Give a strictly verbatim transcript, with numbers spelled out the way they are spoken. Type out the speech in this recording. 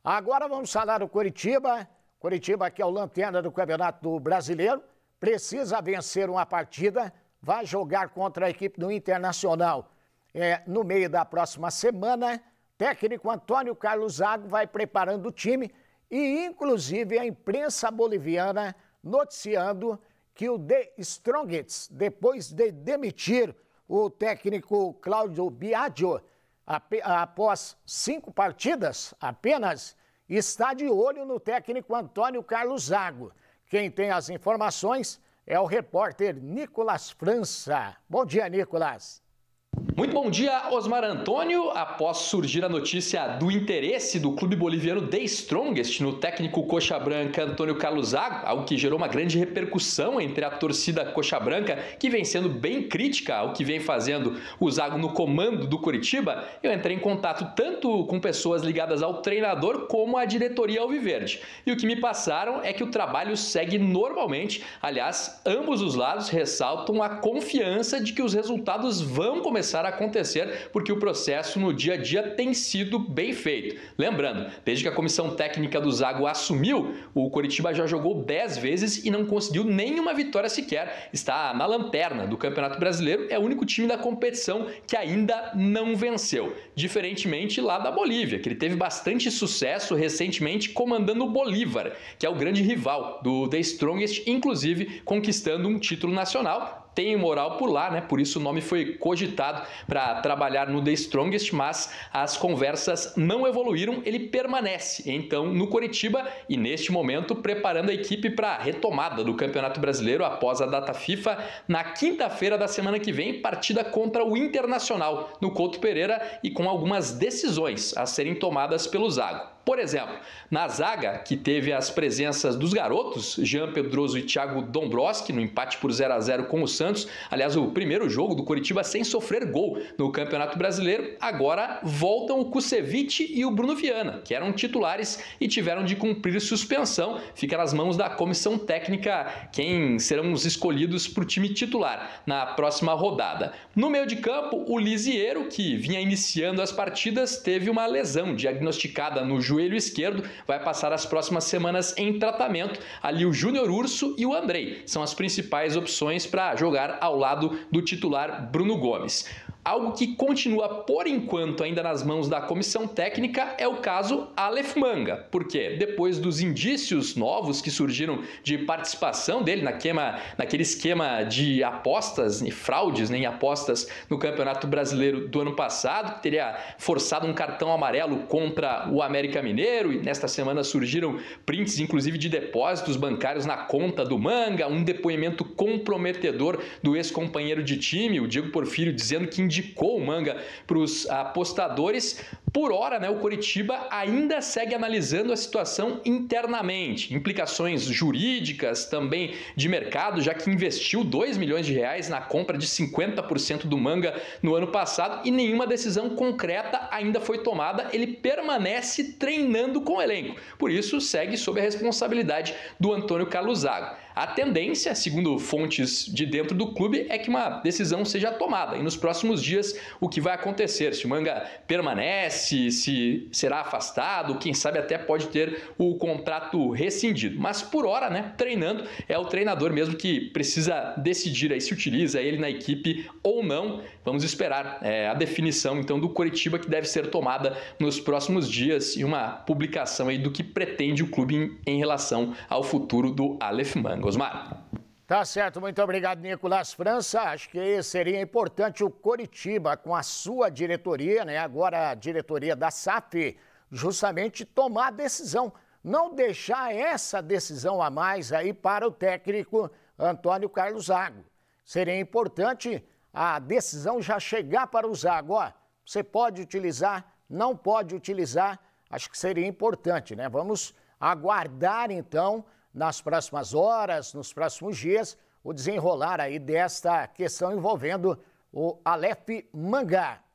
Agora vamos falar do Coritiba. Coritiba, que é o lanterna do Campeonato Brasileiro, precisa vencer uma partida, vai jogar contra a equipe do Internacional é, no meio da próxima semana. Técnico Antônio Carlos Zago vai preparando o time e, inclusive, a imprensa boliviana noticiando que o The Strongest, depois de demitir o técnico Cláudio Biagio, após cinco partidas apenas, está de olho no técnico Antônio Carlos Zago. Quem tem as informações é o repórter Nicolas França. Bom dia, Nicolas. Muito bom dia, Osmar Antônio. Após surgir a notícia do interesse do clube boliviano The Strongest no técnico coxa branca Antônio Carlos Zago, algo que gerou uma grande repercussão entre a torcida coxa branca, que vem sendo bem crítica ao que vem fazendo o Zago no comando do Coritiba, eu entrei em contato tanto com pessoas ligadas ao treinador como à diretoria alviverde. E o que me passaram é que o trabalho segue normalmente. Aliás, ambos os lados ressaltam a confiança de que os resultados vão começar a acontecer, porque o processo no dia a dia tem sido bem feito. Lembrando, desde que a comissão técnica do Zago assumiu, o Coritiba já jogou dez vezes e não conseguiu nenhuma vitória sequer. Está na lanterna do Campeonato Brasileiro, é o único time da competição que ainda não venceu. Diferentemente lá da Bolívia, que ele teve bastante sucesso recentemente comandando o Bolívar, que é o grande rival do The Strongest, inclusive conquistando um título nacional. Tem moral por lá, né? Por isso o nome foi cogitado para trabalhar no The Strongest, mas as conversas não evoluíram, ele permanece então no Coritiba e neste momento preparando a equipe para a retomada do Campeonato Brasileiro após a data FIFA na quinta-feira da semana que vem, partida contra o Internacional no Couto Pereira e com algumas decisões a serem tomadas pelo Zago. Por exemplo, na zaga, que teve as presenças dos garotos, Jean Pedroso e Thiago Dombrowski, no empate por zero a zero com o Santos. Aliás, o primeiro jogo do Coritiba sem sofrer gol no Campeonato Brasileiro. Agora voltam o Kusevich e o Bruno Viana, que eram titulares e tiveram de cumprir suspensão. Fica nas mãos da comissão técnica quem serão os escolhidos para o time titular na próxima rodada. No meio de campo, o Lisiero, que vinha iniciando as partidas, teve uma lesão diagnosticada no joelho joelho esquerdo, vai passar as próximas semanas em tratamento. Ali o Júnior Urso e o Andrei são as principais opções para jogar ao lado do titular Bruno Gomes. Algo que continua, por enquanto, ainda nas mãos da comissão técnica é o caso Aleph Manga. Porque depois dos indícios novos que surgiram de participação dele naquema, naquele esquema de apostas e fraudes, né, em apostas no Campeonato Brasileiro do ano passado, que teria forçado um cartão amarelo contra o América Mineiro, e nesta semana surgiram prints, inclusive, de depósitos bancários na conta do Manga, um depoimento comprometedor do ex-companheiro de time, o Diego Porfírio, dizendo que indicou o Manga para os apostadores. Por hora, né, o Coritiba ainda segue analisando a situação internamente, implicações jurídicas, também de mercado, já que investiu dois milhões de reais na compra de cinquenta por cento do Manga no ano passado e nenhuma decisão concreta ainda foi tomada. Ele permanece treinando com o elenco, por isso segue sob a responsabilidade do Antônio Carlos Zago. A tendência, segundo fontes de dentro do clube, é que uma decisão seja tomada e nos próximos dias o que vai acontecer, se o Manga permanece, se será afastado, quem sabe até pode ter o contrato rescindido. Mas por hora, né, treinando, é o treinador mesmo que precisa decidir aí se utiliza ele na equipe ou não. Vamos esperar é, a definição então do Coritiba, que deve ser tomada nos próximos dias, e uma publicação aí do que pretende o clube em, em relação ao futuro do Aleph Manga. Osmar. Tá certo, muito obrigado, Nicolas França. Acho que seria importante o Coritiba, com a sua diretoria, né, agora a diretoria da S A F, justamente tomar a decisão, não deixar essa decisão a mais aí para o técnico Antônio Carlos Zago. Seria importante a decisão já chegar para o Zago. Ó, você pode utilizar, não pode utilizar, acho que seria importante, né? Vamos aguardar, então, nas próximas horas, nos próximos dias, o desenrolar aí desta questão envolvendo o Aleph Manga.